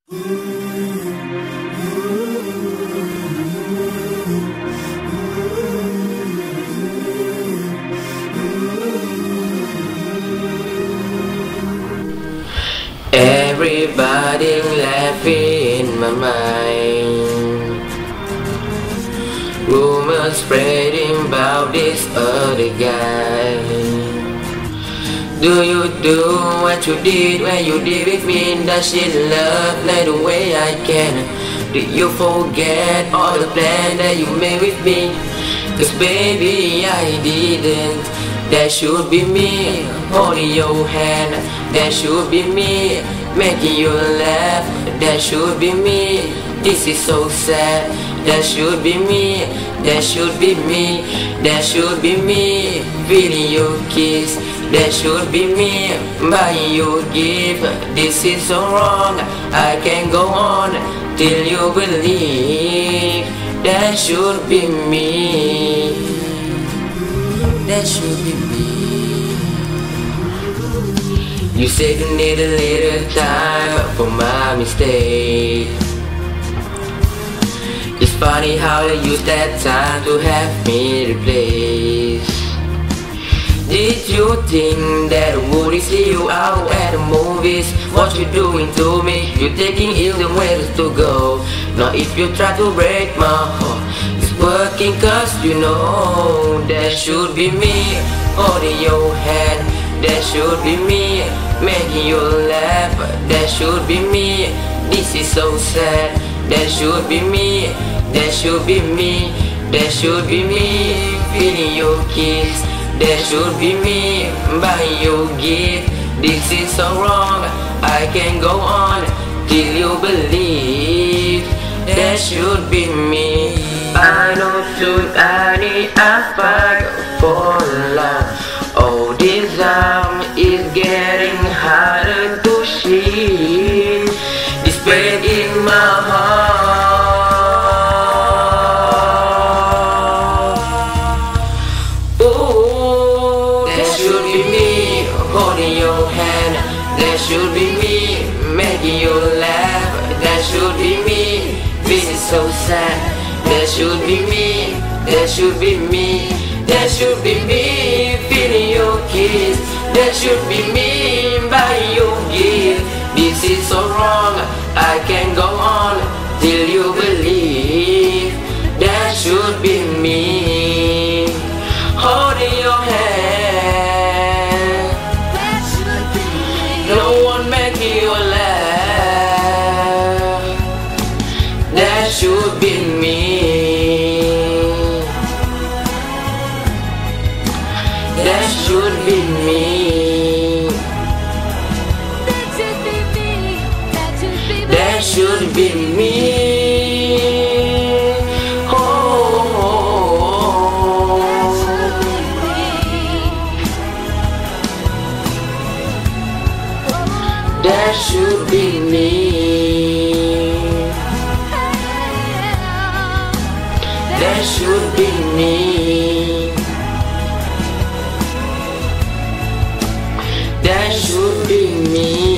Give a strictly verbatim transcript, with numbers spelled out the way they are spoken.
Everybody laughing in my mind. Rumors spreading about this other guy. Do you do what you did when you did with me? Does she love like the way I can? Did you forget all the plans that you made with me? Cause baby I didn't. That should be me holding your hand. That should be me making you laugh. That should be me. This is so sad. That should be me. That should be me. That should be me feeling your kiss. That should be me buying you a gift. This is so wrong. I can't go on till you believe. That should be me. That should be me. You said you need a little time for my mistake. It's funny how you use that time to have me replaced. Did you think that I would see you out at the movies? What you doing to me? You taking ill the ways to go. Now if you try to break my heart, it's working cause you know. That should be me holding your hand. That should be me making you laugh. That should be me. This is so sad. That should be me. That should be me. That should be me feeling your kiss. That should be me buying you a gift. This is so wrong. I can't go on till you believe. That should be me. I know soon I need a fight for love. Oh, this arm is getting harder to see. This pain in my heart. Oh, that should be me holding your hand. That should be me making you laugh. That should be me feeling so sad. That should be me. That should be me. That should be me feeling your kiss. That should be me buying you gift. This is so wrong. I can't go on till you believe. That should be me holding your hand. That should be me. No one making you laugh. That should be me. That should be me. That should be me. That should be me. That should be me. Oh, that should be me. That should be me. That should be me.